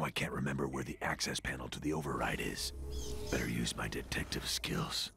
I can't remember where the access panel to the override is. Better use my detective skills.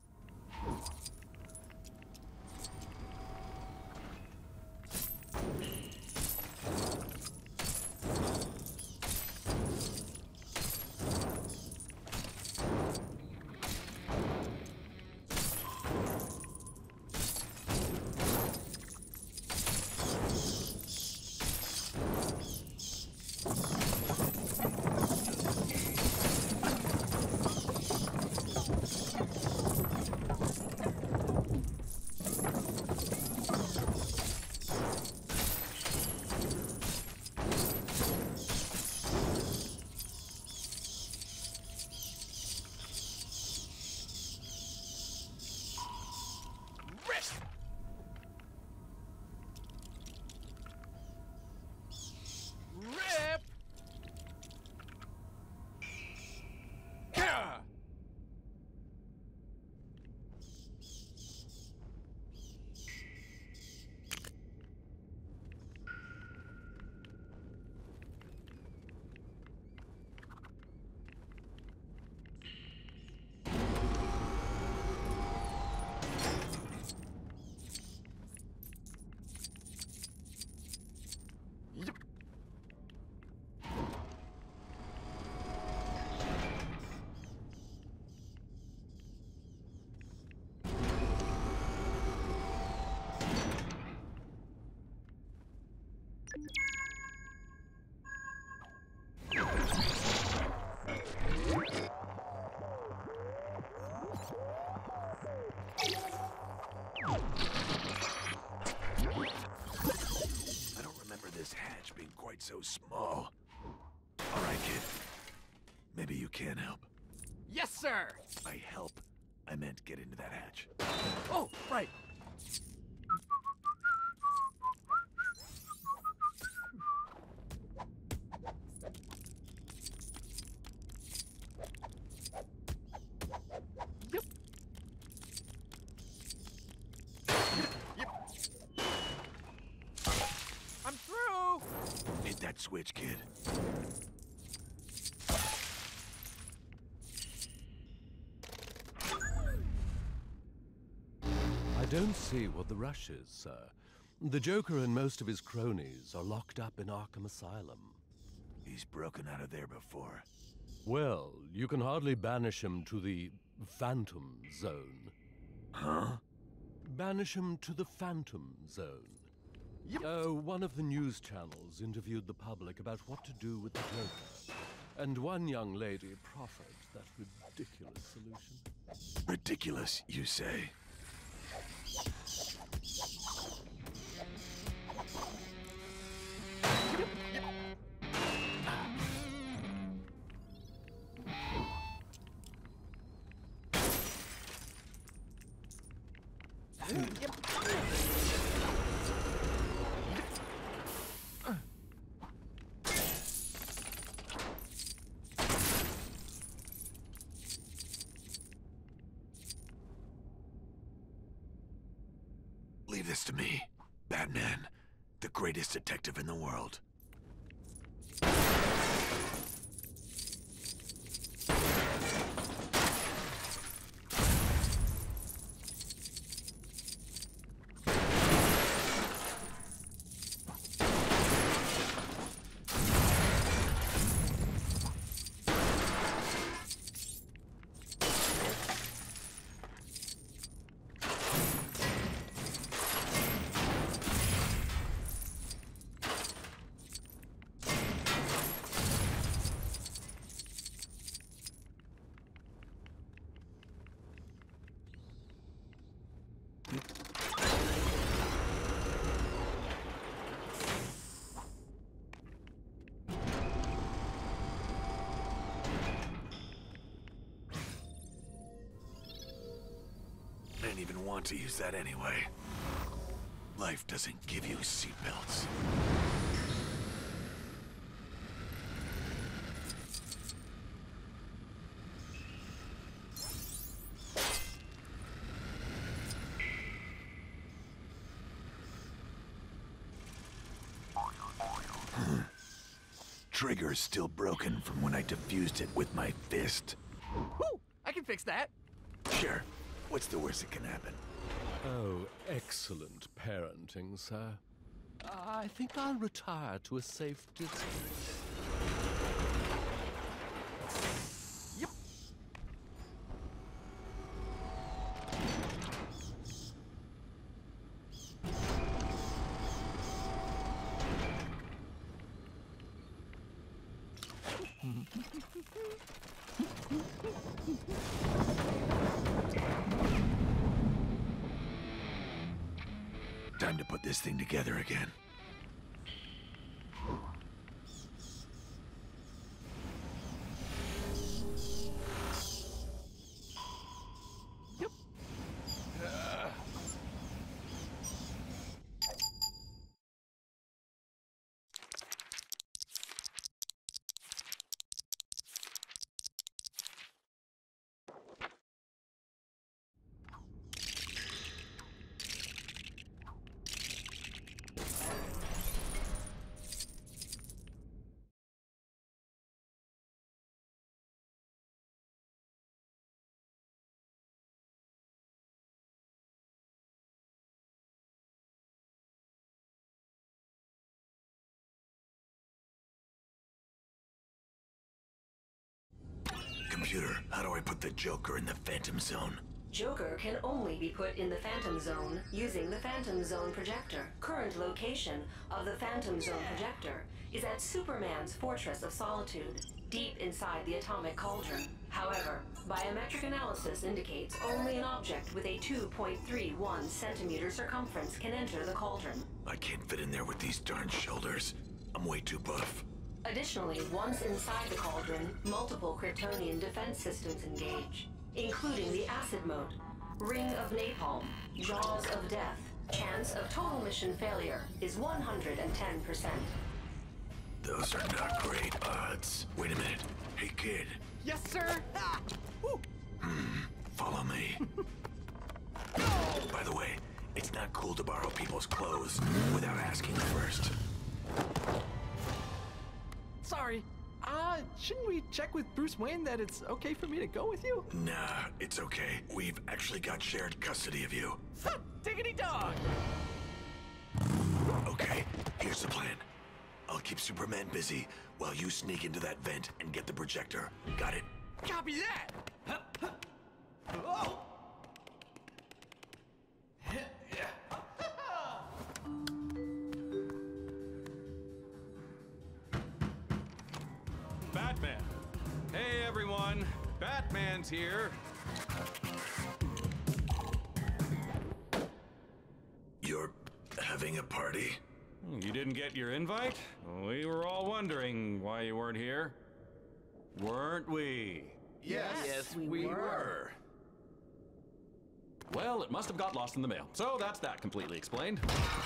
Rip! Gah! Yep. I don't remember this hatch being quite so small. All right, kid. Maybe you can help. Yes, sir! By help, I meant get into that hatch. Oh, right. Yep. Yep. I'm through! Hit that switch, kid. I don't see what the rush is, sir. The Joker and most of his cronies are locked up in Arkham Asylum. He's broken out of there before. Well, you can hardly banish him to the Phantom Zone. Huh? Banish him to the Phantom Zone. Yep. One of the news channels interviewed the public about what to do with the Joker. And one young lady proffered that ridiculous solution. Ridiculous, you say? Leave this to me, Batman, the greatest detective in the world. I didn't even want to use that anyway. Life doesn't give you seatbelts. trigger's still broken from when I defused it with my fist. Woo! I can fix that. Sure. What's the worst that can happen? Oh, excellent parenting, sir. I think I'll retire to a safe distance. Yep. Time to put this thing together again. Yep. Computer, how do I put the Joker in the Phantom Zone? Joker can only be put in the Phantom Zone using the Phantom Zone projector. Current location of the Phantom Zone projector is at Superman's Fortress of Solitude, deep inside the atomic cauldron. However, biometric analysis indicates only an object with a 2.31 centimeter circumference can enter the cauldron. I can't fit in there with these darn shoulders. I'm way too buff. Additionally, once inside the cauldron, multiple Kryptonian defense systems engage, including the acid mode, ring of napalm, jaws of death. Chance of total mission failure is 110%. Those are not great odds. Wait a minute. Hey, kid. Yes, sir. Ah! Woo! Follow me. By the way, it's not cool to borrow people's clothes without asking first. Sorry. Shouldn't we check with Bruce Wayne that it's okay for me to go with you? Nah, it's okay. We've actually got shared custody of you. Diggity dog! Okay, here's the plan. I'll keep Superman busy while you sneak into that vent and get the projector. Got it? Copy that! Oh! Batman. Hey, everyone. Batman's here. You're having a party? You didn't get your invite? We were all wondering why you weren't here. Weren't we? Yes, we were. Well, it must have got lost in the mail. So that's that completely explained.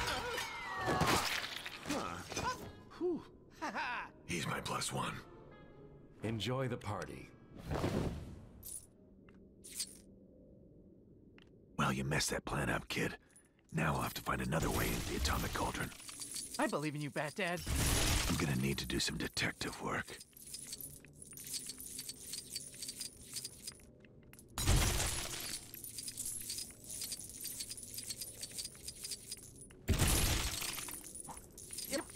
He's my +1. Enjoy the party. Well, you messed that plan up, kid. Now I'll have to find another way into the atomic cauldron. I believe in you, Bat Dad. I'm gonna need to do some detective work. Yep.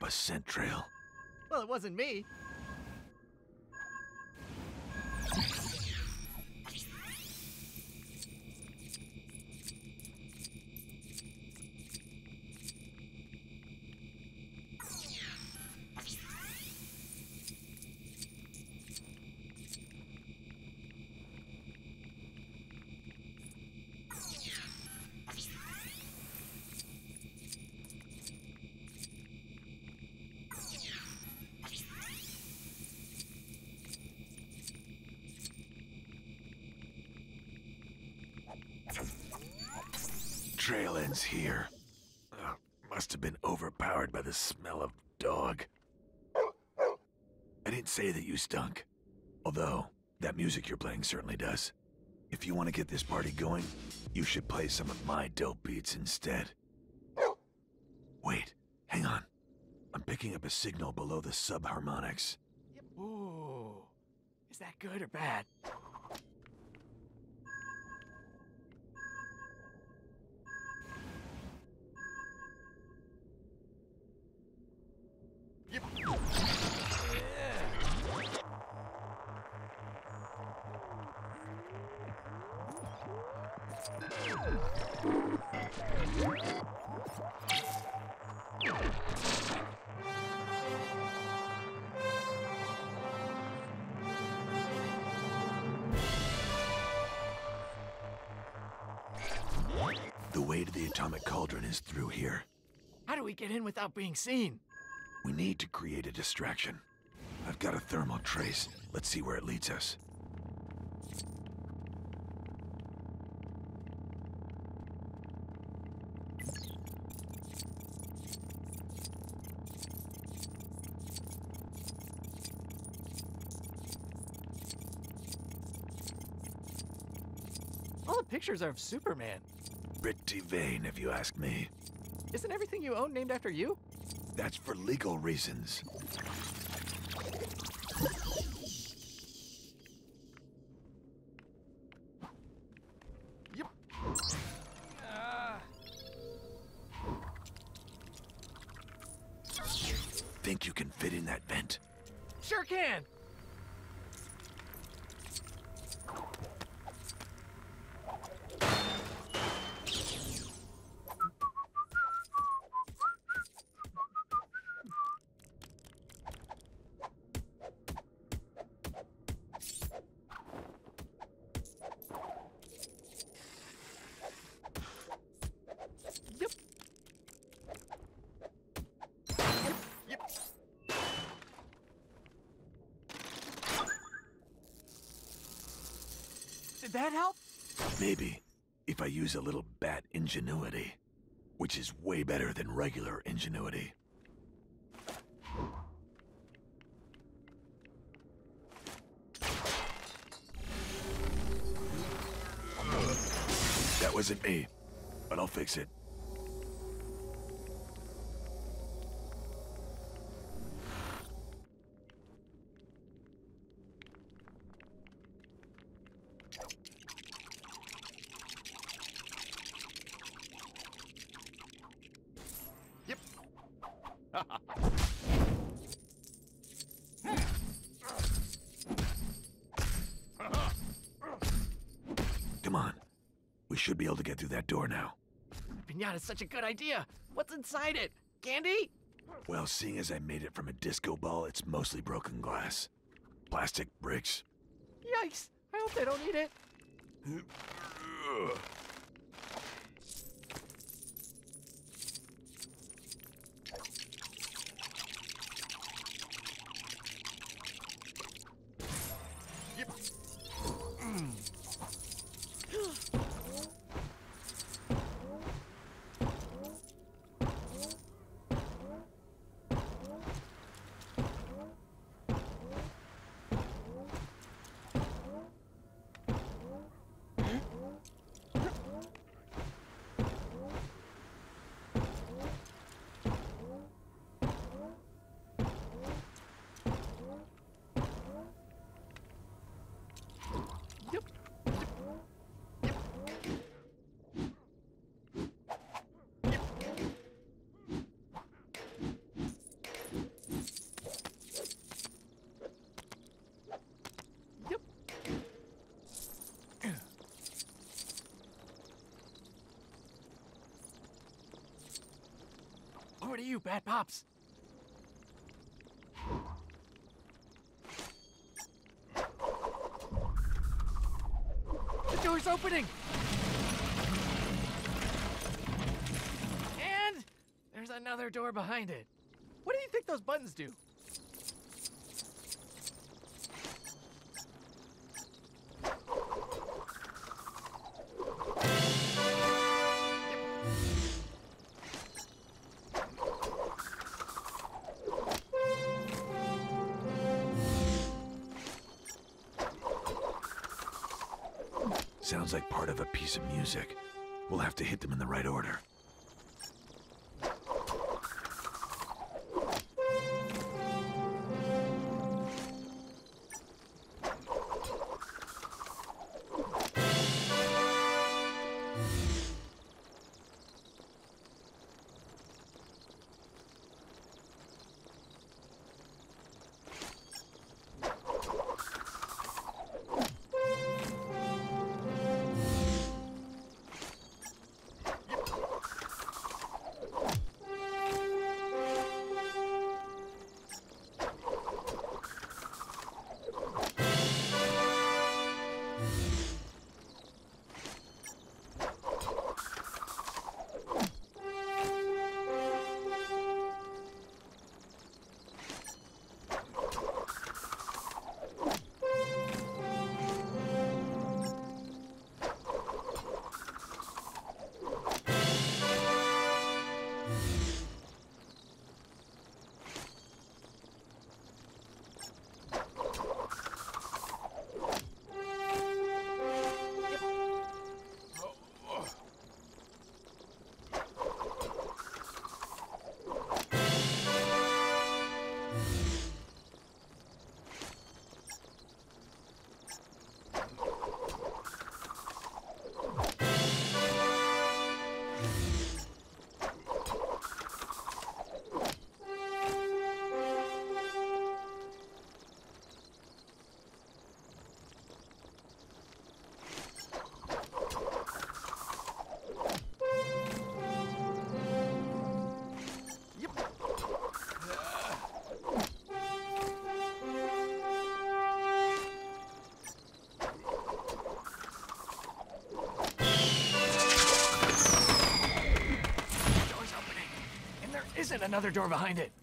a scent trail. Well, it wasn't me. Trail ends here. Must have been overpowered by the smell of dog. I didn't say that you stunk. Although, that music you're playing certainly does. If you want to get this party going, you should play some of my dope beats instead. Wait, hang on. I'm picking up a signal below the subharmonics. Yep. Ooh. Is that good or bad? Yep. The way to the atomic cauldron is through here. How do we get in without being seen? We need to create a distraction. I've got a thermal trace. Let's see where it leads us. All the pictures are of Superman. Pretty vain, if you ask me. Isn't everything you own named after you? That's for legal reasons. Yep. Think you can fit in that vent? Sure can. Yep. Yep. Did that help? Maybe, if I use a little bat ingenuity, which is way better than regular ingenuity. That wasn't me, but I'll fix it. Yep. Come on. We should be able to get through that door now. Pinata's such a good idea. What's inside it? Candy? Well, seeing as I made it from a disco ball, it's mostly broken glass. Plastic bricks. Yikes. I hope they don't eat it. Yep. bad pops. The door's opening! And there's another door behind it. What do you think those buttons do? Sounds like part of a piece of music. We'll have to hit them in the right order. Isn't another door behind it?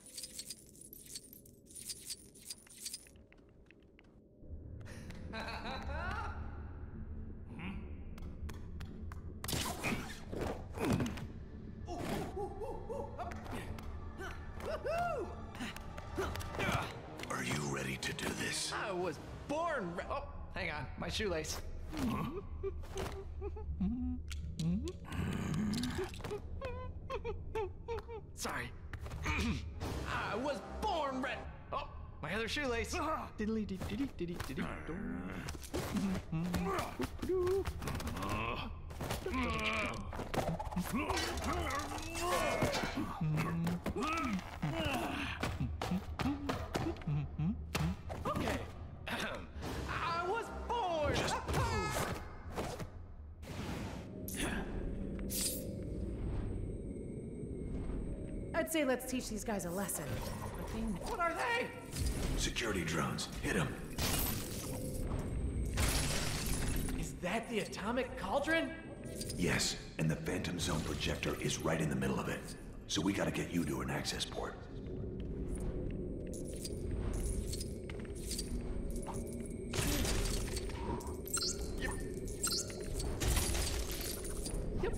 Are you ready to do this? I was born oh, hang on, my shoelace. Sorry. I was born red. Oh, my other shoelace. Diddly dee dee dee dee dee doo. Okay. I was born. Just move. I'd say let's teach these guys a lesson. What are they? Security drones. Hit them. Is that the atomic cauldron? Yes, and the Phantom Zone projector is right in the middle of it. So we gotta get you to an access port. Yep.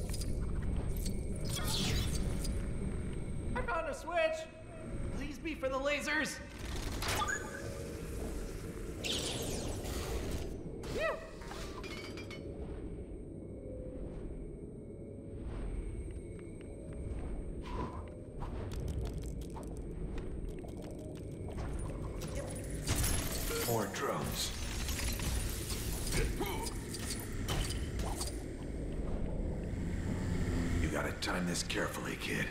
I found a switch. Please be for the lasers. Yeah. More drones. You gotta time this carefully, kid.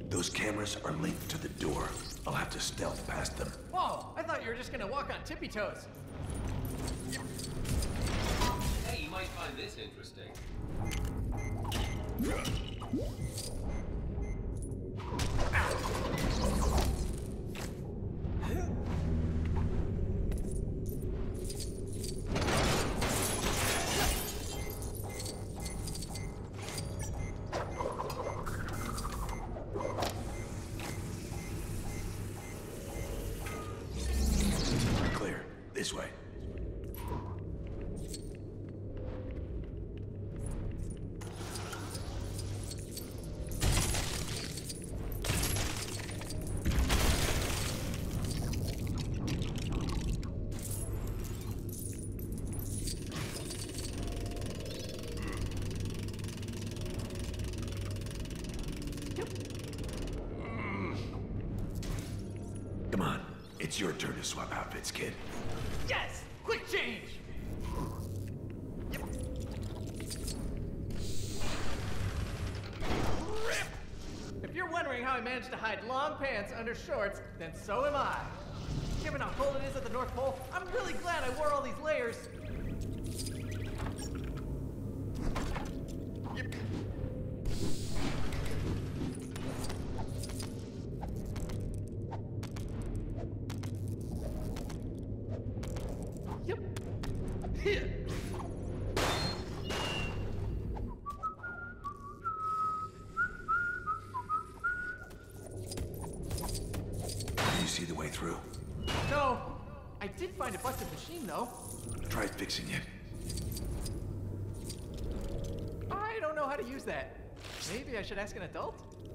Those cameras are linked to the door. I'll have to stealth past them. Whoa! I thought you were just gonna walk on tippy toes. Hey, you might find this interesting. Clear. This way. Come on. It's your turn to swap outfits, kid. Yes! Quick change! Yep. Rip! If you're wondering how I managed to hide long pants under shorts, then so am I. Given how cold it is at the North Pole, I'm really glad I wore all these layers. Yep. Yep. Here. Do you see the way through? No, I did find a busted machine though. Try fixing it. I don't know how to use that. Maybe I should ask an adult?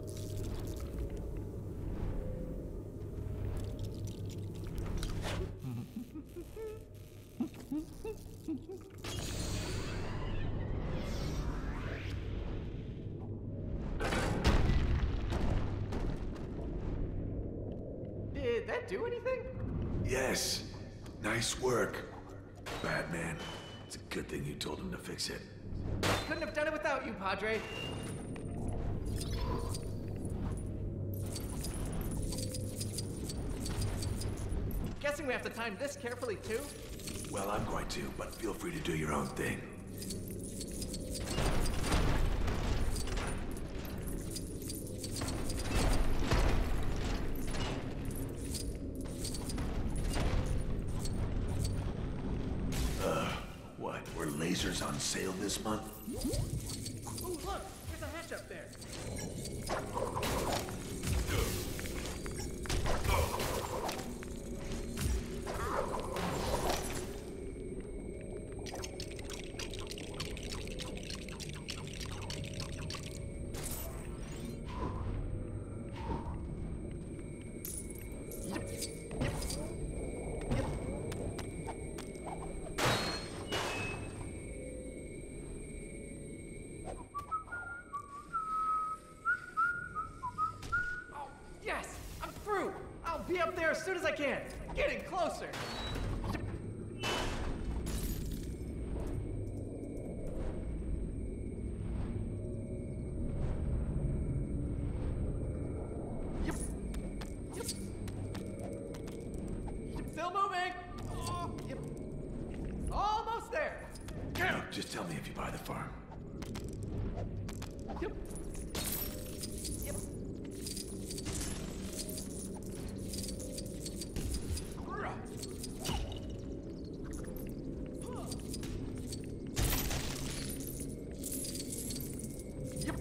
Did that do anything? Yes. Nice work, Batman. It's a good thing you told him to fix it. Couldn't have done it without you, Padre. Guessing we have to time this carefully too? Well, I'm going to, but feel free to do your own thing. What? Were lasers on sale this month? Ooh, look! There's a hatch up there. Oh, yes! I'm through! I'll be up there as soon as I can! Getting closer! Yep. Yep. Still moving! Oh, yep. Almost there! Look, just tell me if you buy the farm. Yep. Yep. Yep.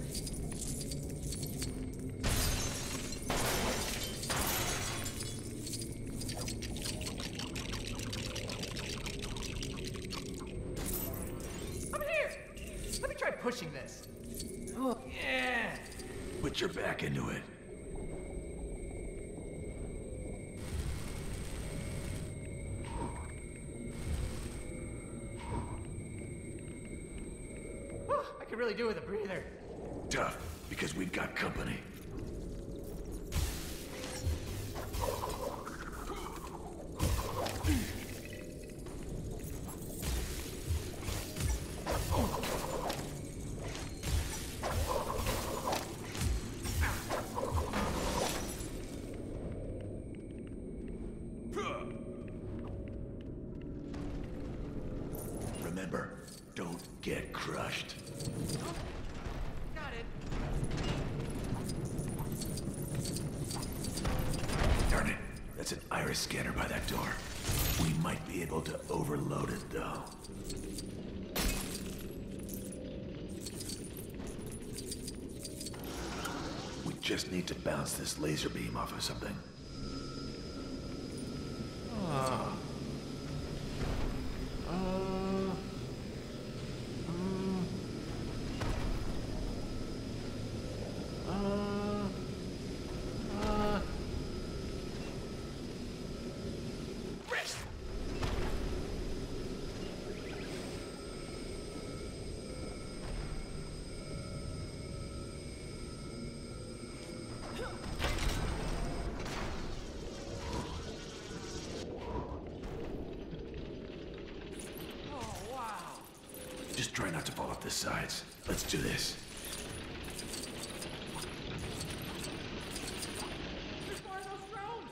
I'm here! Let me try pushing this. Oh, yeah! Put your back into it. I could really do with a breather. Tough, because we've got company. X-ray scanner by that door. We might be able to overload it, though. We just need to bounce this laser beam off of something. Just try not to fall off the sides. Let's do this. There's more of those drones!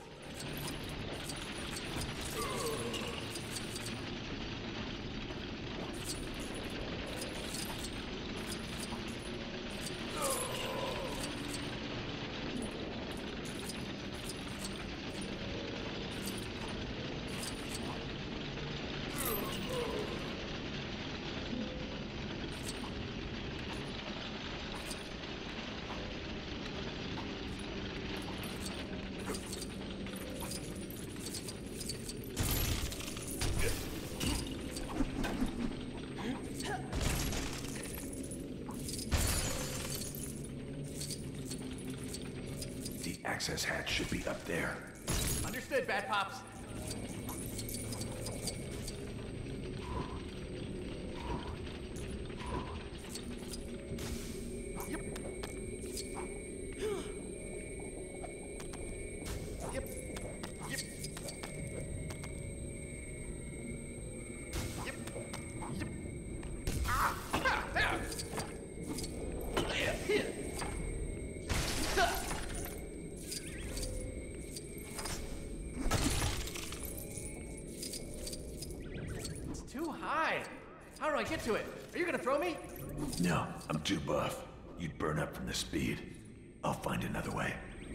Access hatch should be up there. Understood, Bat Pops. How do I get to it? Are you gonna throw me? No, I'm too buff. You'd burn up from the speed. I'll find another way.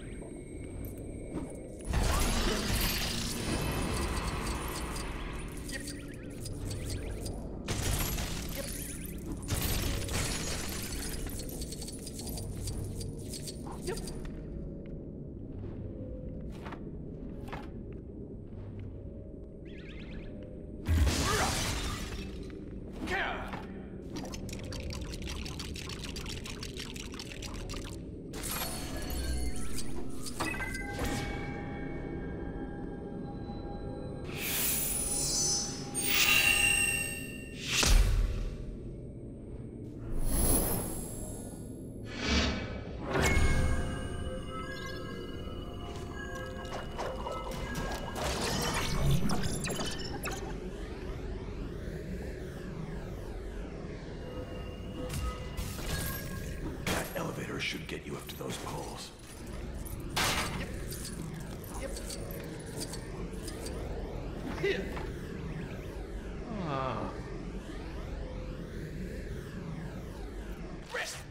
Should get you up to those poles. Yep. Oh. Rest.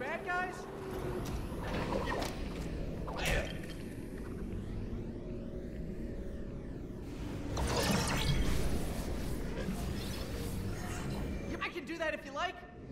bad guys? I can do that if you like.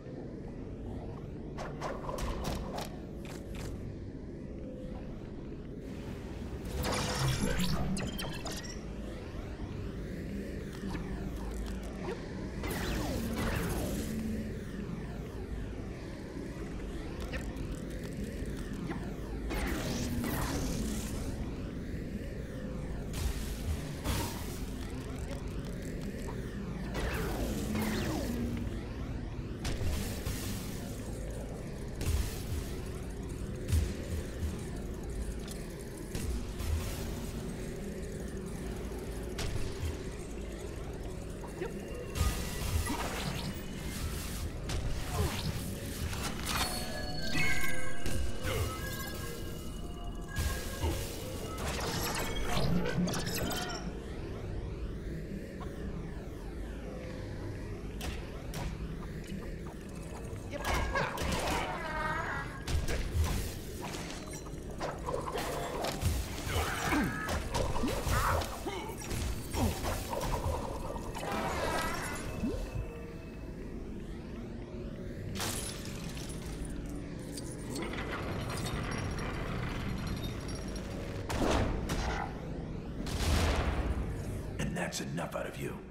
That's enough out of you.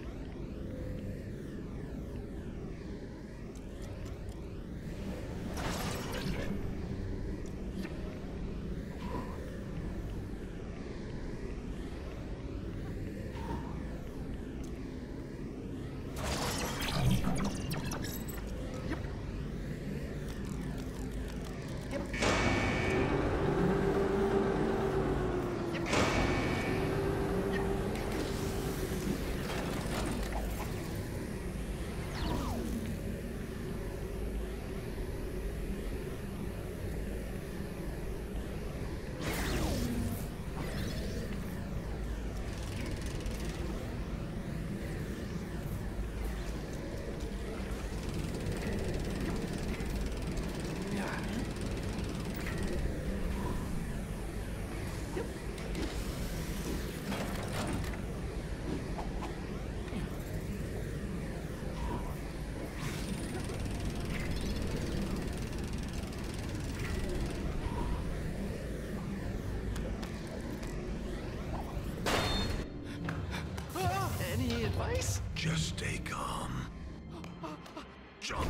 Any advice? Just stay calm. Jump.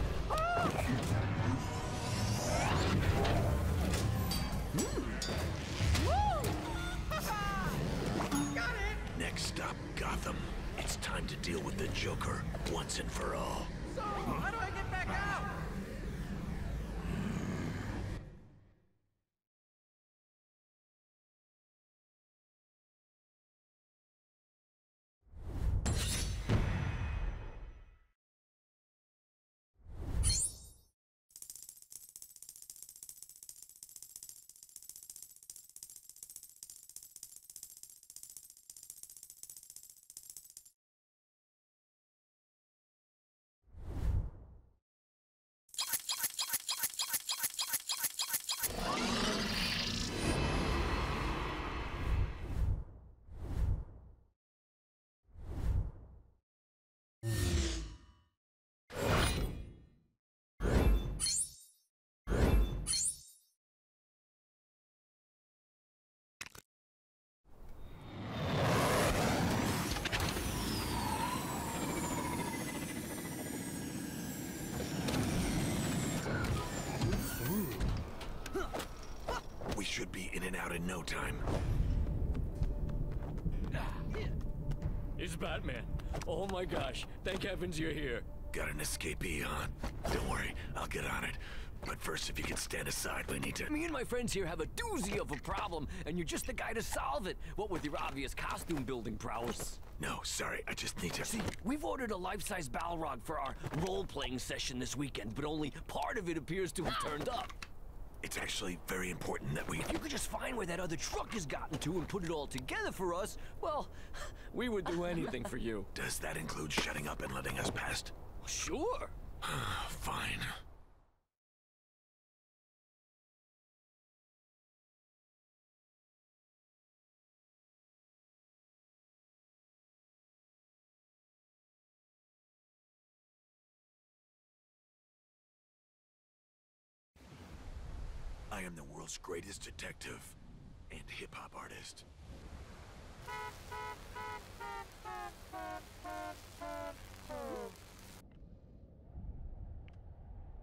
Got it! Next stop, Gotham. It's time to deal with the Joker once and for all. So, how do I get back out? We should be in and out in no time. It's Batman. Oh my gosh. Thank heavens you're here. Got an escapee, huh? Don't worry, I'll get on it. But first, if you could stand aside, we need to... Me and my friends here have a doozy of a problem, and you're just the guy to solve it. What with your obvious costume building prowess. No, sorry, I just need to... See, we've ordered a life-size Balrog for our role-playing session this weekend, but only part of it appears to have turned up. It's actually very important that we... If you could just find where that other truck has gotten to and put it all together for us, well, we would do anything for you. Does that include shutting up and letting us past? Sure. Fine. I am the world's greatest detective and hip-hop artist.